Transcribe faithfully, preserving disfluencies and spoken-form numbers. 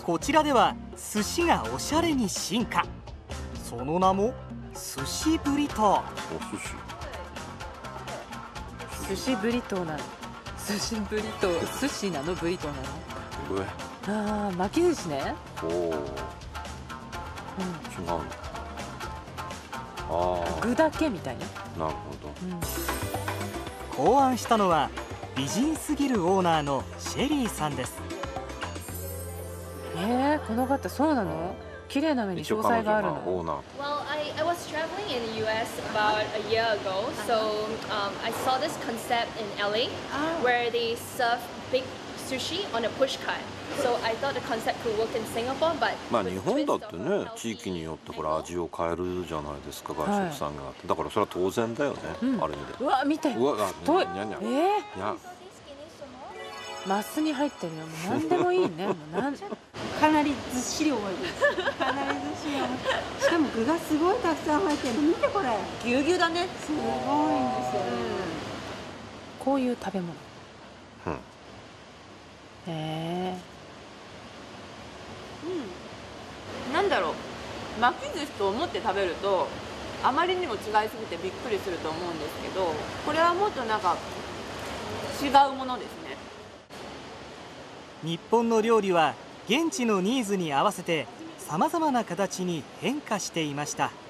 こちらでは寿司がおしゃれに進化。その名も寿司ブリトー。 お寿司。 寿司ブリトーなの。寿司ブリトー、寿司なのブリトーなの。 え。 ああ、巻き寿司ね。 おお。うん。違うの。ああ。 具だけみたいな。 なるほど。考案したのは美人すぎるオーナーのシェリーさんです。 えー、この方そうなの？綺麗な目に詳細があるの。 オーナー。 Well, I, I was traveling in the U S about a year ago, so um, I saw this concept in L A where they serve big sushi on a push cart. So I thought the concept could work in Singapore, but まあ日本だってね、地域によってこれ味を変えるじゃないですか、外食さんが。だからそれは当然だよね、ある意味で。 うわ、見て。 うわ、 太い。 にゃにゃ。 えにゃ。 マスに入ってるよ。もう何でもいいね。もうなん。 かなりずっしり重いです。かなりずっしり重い。しかも具がすごいたくさん入ってる。見てこれ。 ぎゅうぎゅうだね。 すごいんですよ。 こういう食べ物。 うん。 へえ。 うん。なんだろう。巻き寿司と思って食べるとあまりにも違いすぎてびっくりすると思うんですけど、これはもっとなんか違うものですね。 日本の料理は現地のニーズに合わせてさまざまな形に変化していました。